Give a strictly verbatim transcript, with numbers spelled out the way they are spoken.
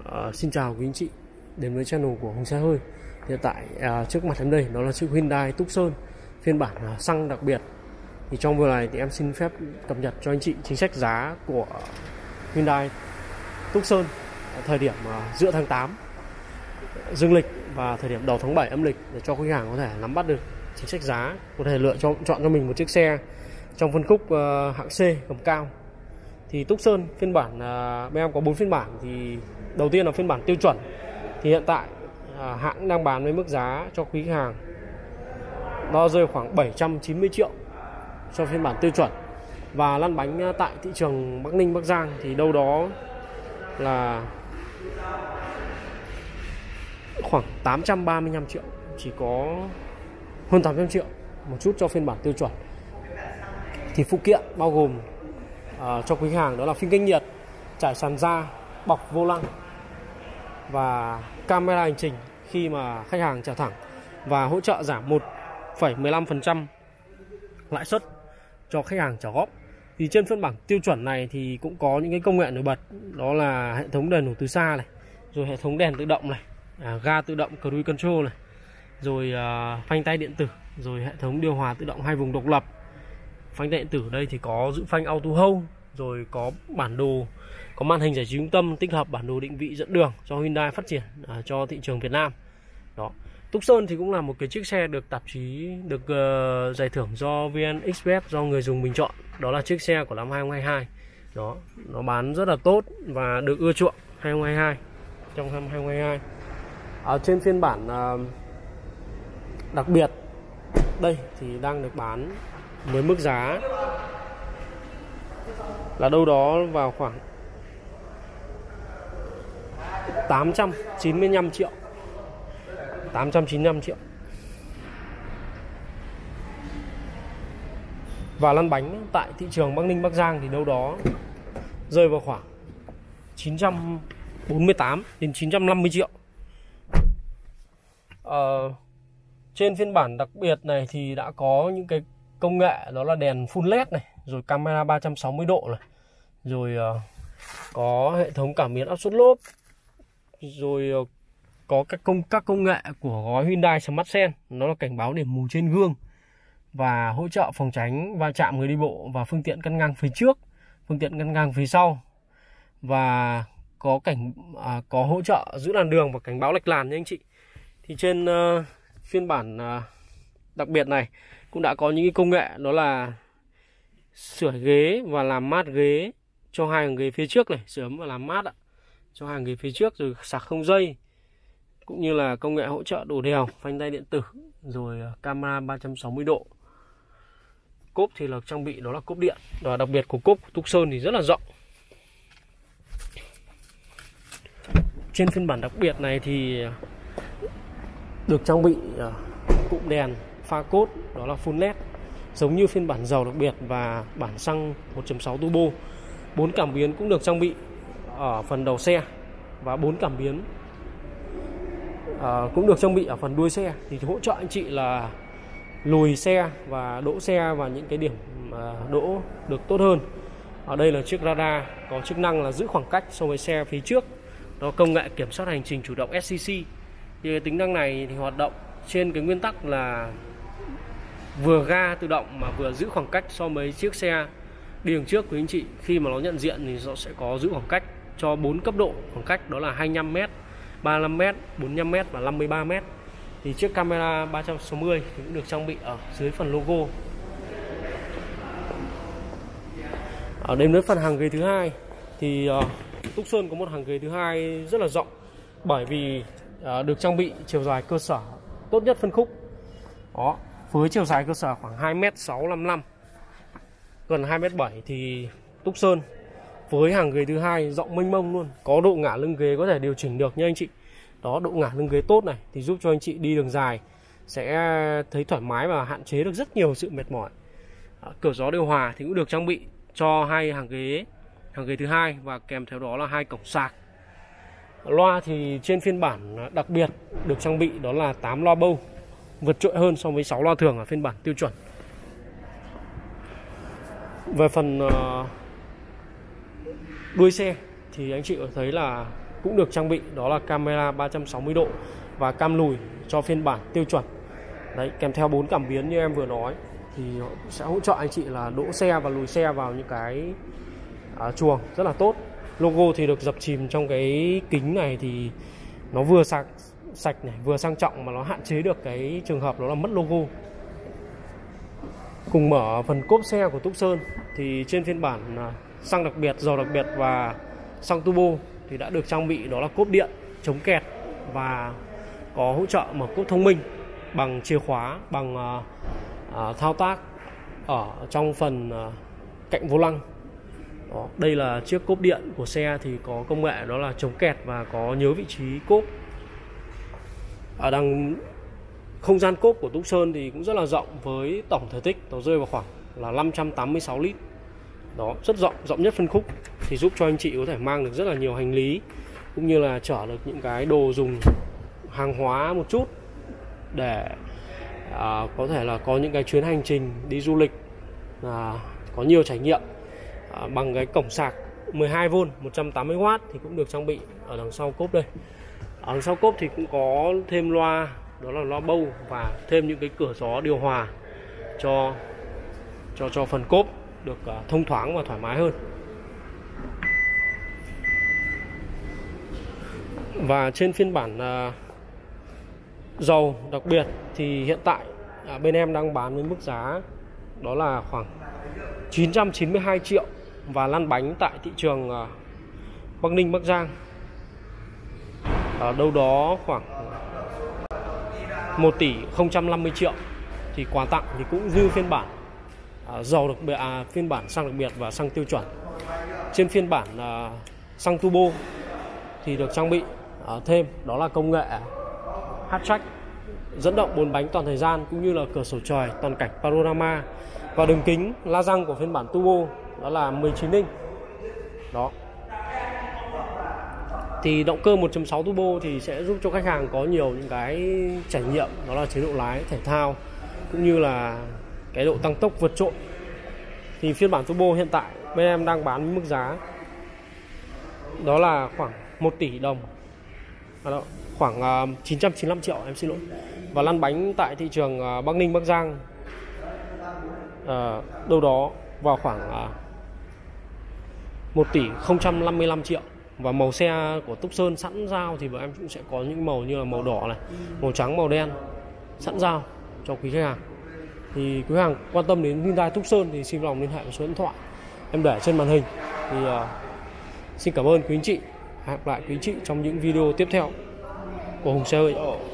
Uh, xin chào quý anh chị đến với channel của Hùng Xe Hơi. Hiện tại uh, trước mặt em đây đó là chiếc Hyundai Tucson phiên bản uh, xăng đặc biệt. Thì trong video này thì em xin phép cập nhật cho anh chị chính sách giá của Hyundai Tucson ở thời điểm uh, giữa tháng tám dương lịch và thời điểm đầu tháng bảy âm lịch, để cho khách hàng có thể nắm bắt được chính sách giá, có thể lựa chọn chọn cho mình một chiếc xe trong phân khúc uh, hạng C gầm cao. Thì Tucson phiên bản uh, bên em có bốn phiên bản. Thì đầu tiên là phiên bản tiêu chuẩn, thì hiện tại uh, hãng đang bán với mức giá cho quý khách hàng nó rơi khoảng bảy trăm chín mươi triệu cho phiên bản tiêu chuẩn. Và lăn bánh uh, tại thị trường Bắc Ninh, Bắc Giang thì đâu đó là khoảng tám trăm ba mươi lăm triệu, chỉ có hơn tám trăm triệu một chút cho phiên bản tiêu chuẩn. Thì phụ kiện bao gồm uh, cho quý khách hàng đó là phanh cách nhiệt, trải sàn da, bọc vô lăng và camera hành trình khi mà khách hàng trả thẳng, và hỗ trợ giảm một phẩy mười lăm phần trăm lãi suất cho khách hàng trả góp. Thì trên phiên bản tiêu chuẩn này thì cũng có những cái công nghệ nổi bật, đó là hệ thống đèn nổ từ xa này, rồi hệ thống đèn tự động này, à, ga tự động cruise control này, rồi à, phanh tay điện tử, rồi hệ thống điều hòa tự động hai vùng độc lập. Phanh tay điện tử đây thì có giữ phanh auto hold, rồi có bản đồ, có màn hình giải trí trung tâm, tích hợp bản đồ định vị dẫn đường cho Hyundai phát triển à, cho thị trường Việt Nam. Đó. Tucson thì cũng là một cái chiếc xe được tạp chí được uh, giải thưởng do vê en Express, do người dùng bình chọn, đó là chiếc xe của năm hai không hai hai. Đó, nó bán rất là tốt và được ưa chuộng hai không hai hai trong năm hai không hai hai. Ở trên phiên bản uh, đặc biệt đây thì đang được bán với mức giá là đâu đó vào khoảng tám trăm chín mươi lăm triệu. tám trăm chín mươi lăm triệu. Và lăn bánh tại thị trường Bắc Ninh, Bắc Giang thì đâu đó rơi vào khoảng chín trăm bốn mươi tám đến chín trăm năm mươi triệu. Ờ, trên phiên bản đặc biệt này thì đã có những cái công nghệ, đó là đèn full led này, rồi camera ba trăm sáu mươi độ này, rồi uh, có hệ thống cảm biến áp suất lốp, rồi uh, có các công các công nghệ của gói Hyundai Smart Sense, nó là cảnh báo điểm mù trên gương và hỗ trợ phòng tránh va chạm người đi bộ và phương tiện cắt ngang phía trước, phương tiện cắt ngang phía sau, và có cảnh à, có hỗ trợ giữ làn đường và cảnh báo lệch làn nha anh chị. Thì trên uh, phiên bản uh, đặc biệt này cũng đã có những cái công nghệ, đó là sửa ghế và làm mát ghế cho hai hàng ghế phía trước này, sửa ấm và làm mát ạ, cho hàng ghế phía trước, rồi sạc không dây, cũng như là công nghệ hỗ trợ đổ đèo, phanh tay điện tử, rồi camera ba trăm sáu mươi độ. Cốp thì là trang bị đó là cốp điện, và đặc biệt của cốp của Tucson thì rất là rộng. Trên phiên bản đặc biệt này thì được trang bị cụm đèn pha cốt, đó là full led, giống như phiên bản dầu đặc biệt và bản xăng một chấm sáu turbo. Bốn cảm biến cũng được trang bị ở phần đầu xe, và bốn cảm biến À, cũng được trang bị ở phần đuôi xe, thì hỗ trợ anh chị là lùi xe và đỗ xe vào những cái điểm à, đỗ được tốt hơn. Ở đây là chiếc radar có chức năng là giữ khoảng cách so với xe phía trước, đó công nghệ kiểm soát hành trình chủ động ét xê xê. Thì cái tính năng này thì hoạt động trên cái nguyên tắc là vừa ga tự động mà vừa giữ khoảng cách so với chiếc xe đi đằng trước của anh chị. Khi mà nó nhận diện thì nó sẽ có giữ khoảng cách cho bốn cấp độ khoảng cách, đó là hai mươi lăm mét, ba mươi lăm mét, bốn mươi lăm mét và năm mươi ba mét. Thì chiếc camera ba trăm sáu mươi thì cũng được trang bị ở dưới phần logo. Ở đến với phần hàng ghế thứ hai thì uh, Tucson có một hàng ghế thứ hai rất là rộng, bởi vì uh, được trang bị chiều dài cơ sở tốt nhất phân khúc. Đó, với chiều dài cơ sở khoảng hai mét sáu mươi lăm, gần hai mét bảy, thì Tucson với hàng ghế thứ hai rộng mênh mông luôn, có độ ngả lưng ghế có thể điều chỉnh được nha anh chị. Đó, độ ngả lưng ghế tốt này thì giúp cho anh chị đi đường dài sẽ thấy thoải mái và hạn chế được rất nhiều sự mệt mỏi. À, cửa gió điều hòa thì cũng được trang bị cho hai hàng ghế, hàng ghế thứ hai, và kèm theo đó là hai cổng sạc. Loa thì trên phiên bản đặc biệt được trang bị đó là tám loa bâu, vượt trội hơn so với sáu loa thường ở phiên bản tiêu chuẩn. Về phần uh, đuôi xe thì anh chị có thấy là cũng được trang bị đó là camera ba trăm sáu mươi độ và cam lùi cho phiên bản tiêu chuẩn. Đấy, kèm theo bốn cảm biến như em vừa nói, thì sẽ hỗ trợ anh chị là đỗ xe và lùi xe vào những cái à, chuồng rất là tốt. Logo thì được dập chìm trong cái kính này, thì nó vừa sạch sạch này, vừa sang trọng mà nó hạn chế được cái trường hợp đó là mất logo. Cùng mở phần cốp xe của Tucson, thì trên phiên bản xăng đặc biệt, dầu đặc biệt và xăng turbo thì đã được trang bị đó là cốp điện chống kẹt và có hỗ trợ mở cốp thông minh bằng chìa khóa, bằng uh, uh, thao tác ở trong phần uh, cạnh vô lăng. Đó, đây là chiếc cốp điện của xe thì có công nghệ đó là chống kẹt và có nhớ vị trí cốp. Ở đằng không gian cốp của Tucson thì cũng rất là rộng, với tổng thể tích nó rơi vào khoảng là năm trăm tám mươi sáu lít. Đó, rất rộng, rộng nhất phân khúc, thì giúp cho anh chị có thể mang được rất là nhiều hành lý, cũng như là chở được những cái đồ dùng hàng hóa một chút, để à, có thể là có những cái chuyến hành trình đi du lịch à, có nhiều trải nghiệm. à, Bằng cái cổng sạc mười hai vôn một trăm tám mươi oát thì cũng được trang bị ở đằng sau cốp đây. Ở đằng sau cốp thì cũng có thêm loa, đó là loa bâu, và thêm những cái cửa gió điều hòa cho cho cho phần cốp được uh, thông thoáng và thoải mái hơn. Và trên phiên bản uh, dầu đặc biệt thì hiện tại uh, bên em đang bán với mức giá đó là khoảng chín trăm chín mươi hai triệu, và lăn bánh tại thị trường uh, Bắc Ninh, Bắc Giang ở đâu đó khoảng một tỷ không trăm năm mươi triệu. Thì quà tặng thì cũng dư phiên bản à, dầu đặc biệt, à, phiên bản xăng đặc biệt và xăng tiêu chuẩn. Trên phiên bản à, xăng turbo thì được trang bị à, thêm đó là công nghệ H-Track, dẫn động bốn bánh toàn thời gian, cũng như là cửa sổ trời toàn cảnh panorama, và đường kính la răng của phiên bản turbo đó là mười chín inch. Đó. Thì động cơ một chấm sáu turbo thì sẽ giúp cho khách hàng có nhiều những cái trải nghiệm, đó là chế độ lái thể thao, cũng như là cái độ tăng tốc vượt trội. Thì phiên bản turbo hiện tại bên em đang bán với mức giá đó là khoảng một tỷ đồng, à đó, khoảng uh, chín trăm chín mươi lăm triệu, em xin lỗi. Và lăn bánh tại thị trường uh, Bắc Ninh, Bắc Giang uh, đâu đó vào khoảng uh, một tỷ không trăm năm mươi lăm triệu. Và màu xe của Tucson sẵn giao thì bọn em cũng sẽ có những màu như là màu đỏ này, màu trắng, màu đen sẵn giao cho quý khách hàng. Thì quý khách hàng quan tâm đến Hyundai Tucson thì xin lòng liên hệ với số điện thoại em để trên màn hình. Thì uh, xin cảm ơn quý anh chị. Hẹn gặp lại quý anh chị trong những video tiếp theo của Hùng Xe Hơi.